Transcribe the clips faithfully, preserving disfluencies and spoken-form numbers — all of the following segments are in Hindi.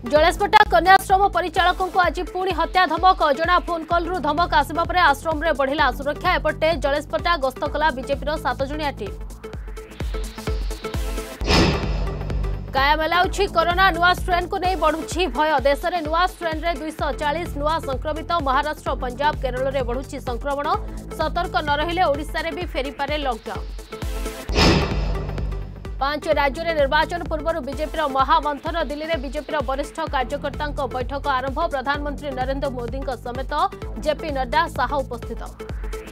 जलेस्पटा कन्याश्रम परिचालकों को आज पुणी हत्या धमक अजणा फोन कॉल धमक आसवा पर आश्रम रे बढ़िला सुरक्षा एपटे जलेस्पटा गस्त कला बीजेपी सात जणिया टीम कायम हेलाउछि कोरोना नुआ स्ट्रेन को नहीं बढ़ुछि भय देश में नुआ स्ट्रेन रे दुई सौ चालीस नुआ संक्रमित महाराष्ट्र पंजाब केरल में बढ़ुछि संक्रमण सतर्क न रहिले ओडिशा रे भी फेरी पारे लॉकडाउन पांच राज्य में निर्वाचन पूर्व बीजेपी महामंथन दिल्ली में बीजेपी वरिष्ठ कार्यकर्ता बैठक आरंभ प्रधानमंत्री नरेंद्र मोदी समेत जेपी नड्डा शाह उपस्थित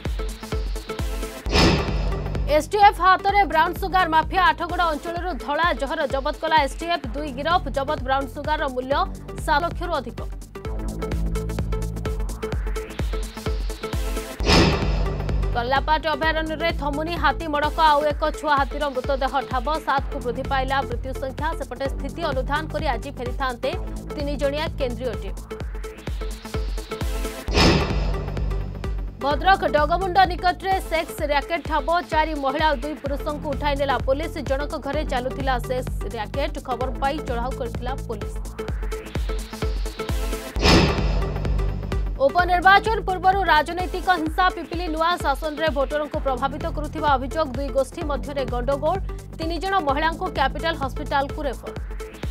एसटीएफ हाथ में ब्राउन सुगार माफिया आठगड़ अंचल धला जहर जबत कला एसटीएफ दुई गिरफ जबत ब्राउन सुगार मूल्य सात लाख रु अधिक कल्लापाट अभयारण्य में थमुनी हाथी मड़क आउ एक छुआ हाथीर मृतदेह ठाब सात को वृद्धि पाइला मृत्यु संख्या सेपटे स्थिति अनुधान कर आज फेरी था तीन जणिया केंद्रीय टीम भद्रक डगमुंड निकट में सेक्स रैकेट ठाब चारि महिला और दुई पुरुषों को उठाई नेला पुलिस जनक घरे चलुथिला सेक्स रैकेट खबर पाई चढ़ाऊ करथिला पुलिस उपनिर्वाचन पूर्व राजनैतिक हिंसा पिपिली नुआ शासन रे भोटरों को प्रभावित करुथिबा अभियोग दुई गोष्ठी मध्य गंडगोल तीन जण महिला को कैपिटल हॉस्पिटल को रेफर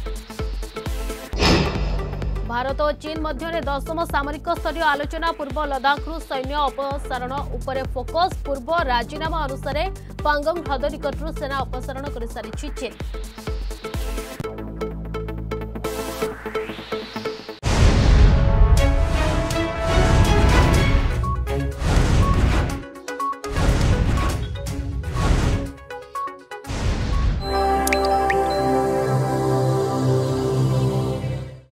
भारत और चीन मध्य दशम सामरिक स्तरीय आलोचना पूर्व लद्दाखरू सैन्य अपसारण उपरे फोकस पूर्व राजीनामा अनुसार पांगोंग ह्रद निकटरू सेना अपसारण कर सारी चीन।